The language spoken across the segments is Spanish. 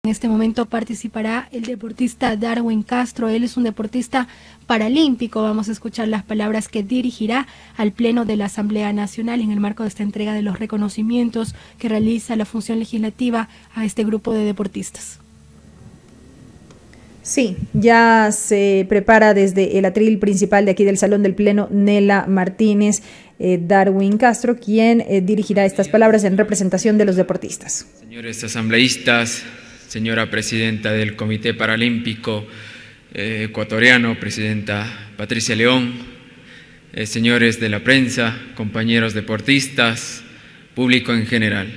En este momento participará el deportista Darwin Castro. Él es un deportista paralímpico. Vamos a escuchar las palabras que dirigirá al Pleno de la Asamblea Nacional en el marco de esta entrega de los reconocimientos que realiza la función legislativa a este grupo de deportistas. Sí, ya se prepara desde el atril principal de aquí del Salón del Pleno Nela Martínez, Darwin Castro, quien dirigirá estas palabras en representación de los deportistas. Señores asambleístas, señora presidenta del Comité Paralímpico ecuatoriano, presidenta Patricia León, señores de la prensa, compañeros deportistas, público en general.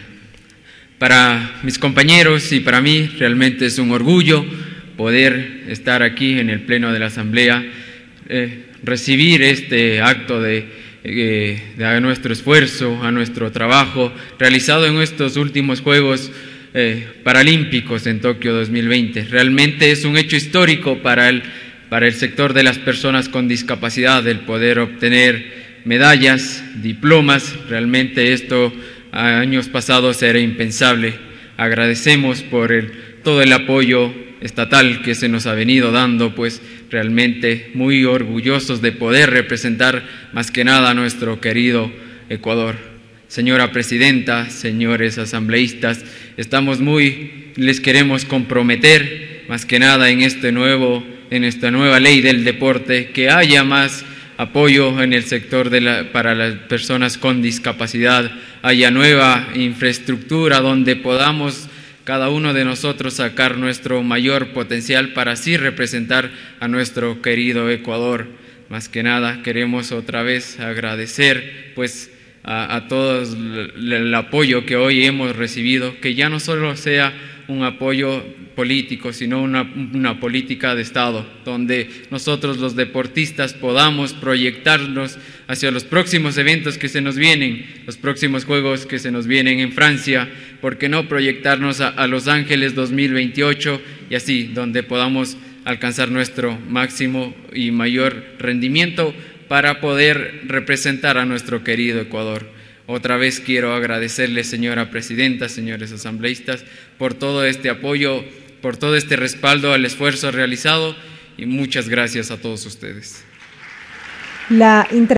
Para mis compañeros y para mí realmente es un orgullo poder estar aquí en el Pleno de la Asamblea, recibir este acto de nuestro esfuerzo, a nuestro trabajo realizado en estos últimos Juegos Paralímpicos en Tokio 2020. Realmente es un hecho histórico para el sector de las personas con discapacidad, el poder obtener medallas, diplomas. Realmente esto a años pasados era impensable. Agradecemos por todo el apoyo estatal que se nos ha venido dando, pues realmente muy orgullosos de poder representar más que nada a nuestro querido Ecuador. Señora presidenta, señores asambleístas, les queremos comprometer más que nada en esta nueva ley del deporte, que haya más apoyo en el sector para las personas con discapacidad, haya nueva infraestructura donde podamos cada uno de nosotros sacar nuestro mayor potencial para así representar a nuestro querido Ecuador. Más que nada queremos otra vez agradecer pues a todos el apoyo que hoy hemos recibido, que ya no solo sea un apoyo político, sino una política de Estado, donde nosotros los deportistas podamos proyectarnos hacia los próximos eventos que se nos vienen, los próximos Juegos que se nos vienen en Francia, ¿por qué no proyectarnos a Los Ángeles 2028 y así, donde podamos alcanzar nuestro máximo y mayor rendimiento para poder representar a nuestro querido Ecuador? Otra vez quiero agradecerle, señora presidenta, señores asambleístas, por todo este apoyo, por todo este respaldo al esfuerzo realizado y muchas gracias a todos ustedes.